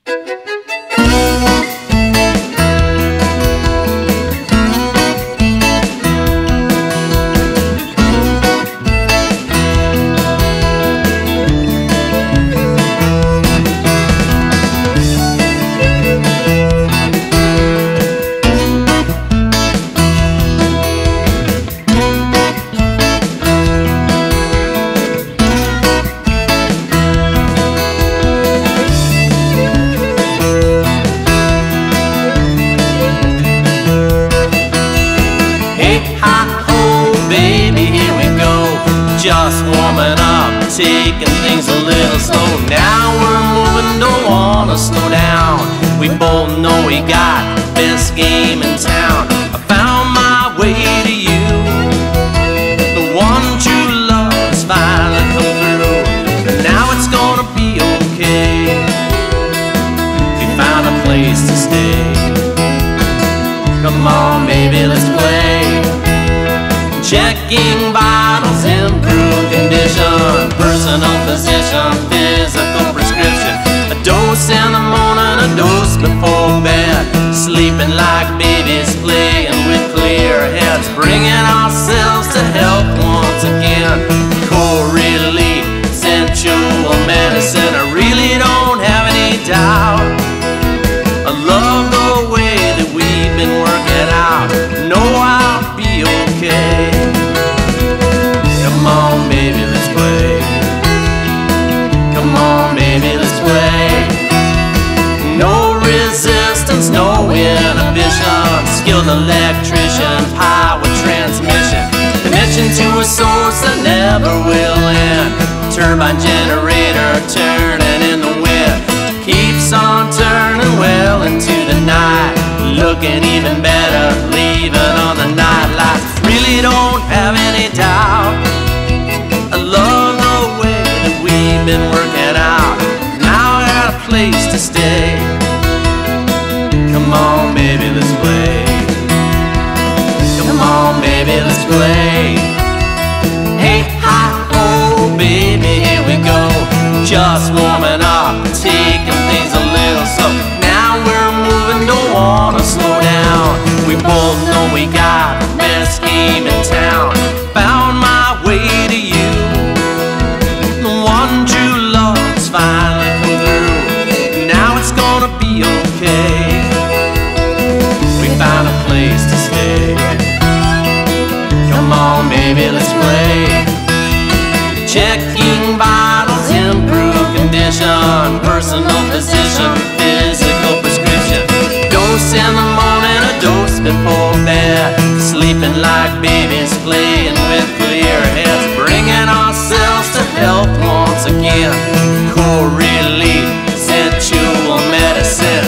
Just warming up, taking things a little slow. Now we're moving, don't wanna slow down. We both know we got best game in town. I found my way to you. The one true love has finally come through. Now it's gonna be okay. We found a place to stay. Come on, baby, let's play. Checking vitals, improved condition, personal physician, physical prescription. A dose in the morning, a dose before bed. Sleeping like babies, playing with clear heads. Bringing ourselves to health once again. Cold relief, sensual medicine. I really don't have any doubt. I love the way that we've been working out. Know I'll be okay. Come on, baby, let's play. Come on, baby, let's play. No resistance, no inhibition. Skilled electrician, power transmission. Connection to a source that never will end. Turbine generator turning in the wind. Keeps on turning well into the night. Looking even better, leaving on the night lights. Really don't have any doubt. I love the way that we've been working out. Now I got a place to stay. Come on, baby, let's play. Come on, baby, let's play. Hey, hi, oh, baby, here we go. Just warming up, taking things a little slow. Now we're moving, don't wanna slow down. We both know we got the best game in town. Found my way to you. The one true love's finally come through. Now it's gonna be okay. We found a place to stay. Come on, baby, let's play. Checking vitals, improved condition, personal physician, physical prescription. Dose in the morning, a dose before bed. Sleeping like babies, playing with clear heads. Bringing ourselves to health once again. Cold relief, sensual medicine.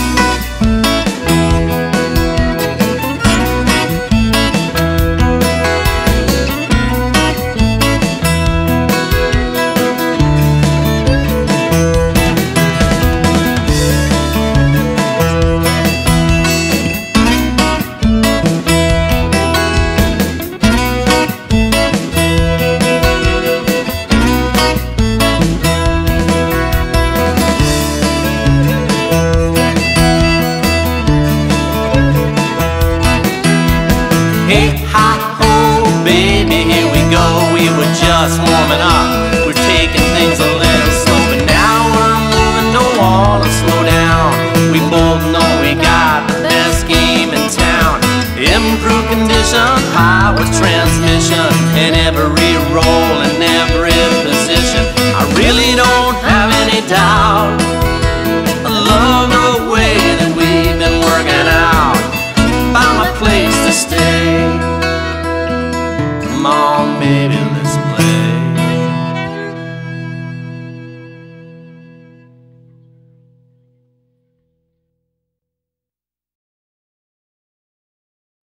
Hey, hi, ho, baby, here we go. We were just warming up. We're taking things a little slow, but now we're moving, don't wanna slow down. We both know we got the best game in town. Improved condition, power transmission, and every